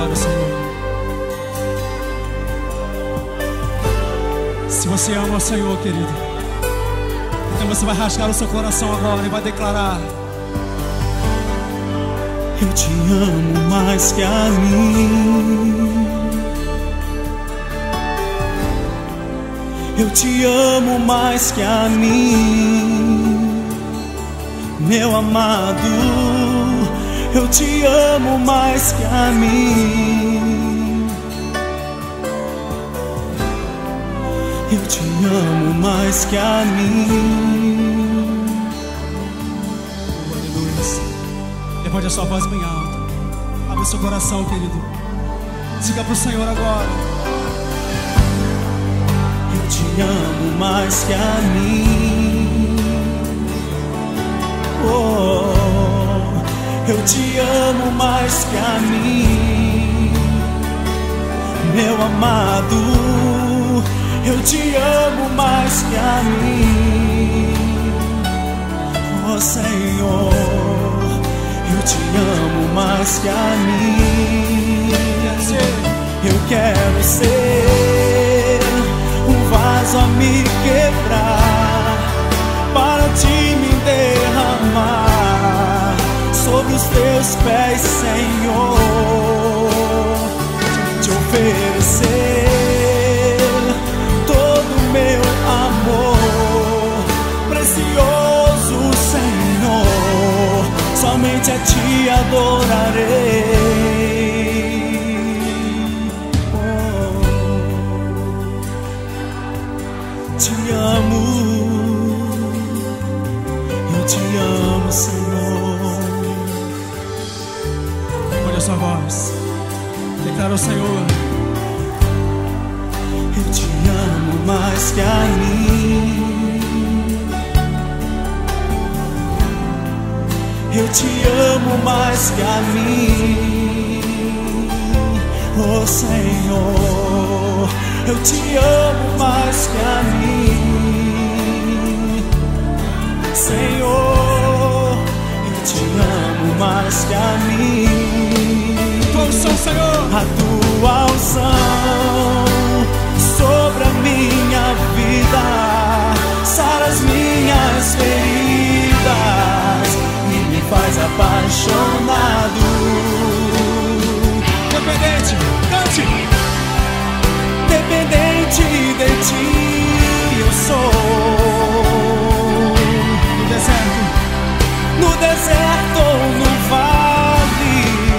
adore o Senhor. Se você ama o Senhor, querido, então você vai rasgar o seu coração agora e vai declarar: eu te amo mais que a mim. Eu te amo mais que a mim, meu amado. Eu te amo mais que a mim. Eu te amo mais que a mim. Aleluia. Levante a sua voz bem alta. Abre o seu coração, querido. Diga para o Senhor agora: eu te amo mais que a mim. Oh, eu te amo mais que a mim, meu amado. Eu te amo mais que a mim. Oh Senhor, eu te amo mais que a mim. Eu quero ser um vaso a me quebrar, para ti me derramar sobre os teus pés, Senhor. Te oferecer todo o meu amor precioso, Senhor. Somente a ti adorarei. Te amo, eu te amo, Senhor. olha a sua voz, declara ao Senhor: eu te amo mais que a mim. Eu te amo mais que a mim. Oh Senhor, eu te amo mais que a mim. Senhor, eu te amo mais que a mim. tua unção, Senhor, A tua unção sobre a minha vida sara as minhas feridas e me faz apaixonado. dependente, cante. Dependente de ti eu sou. No deserto ou no vale,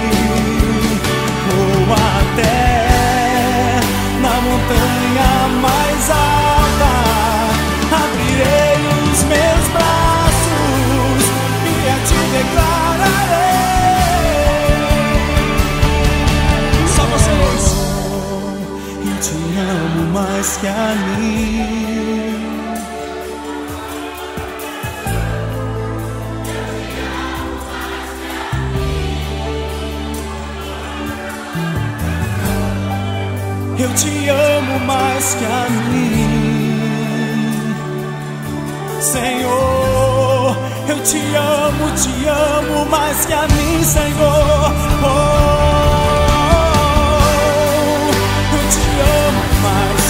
ou até na montanha mais alta, abrirei os meus braços e a ti declararei. Só vocês. Eu te amo mais que a mim. Eu te amo mais que a mim, Senhor. Eu te amo mais que a mim, Senhor. Oh, eu te amo mais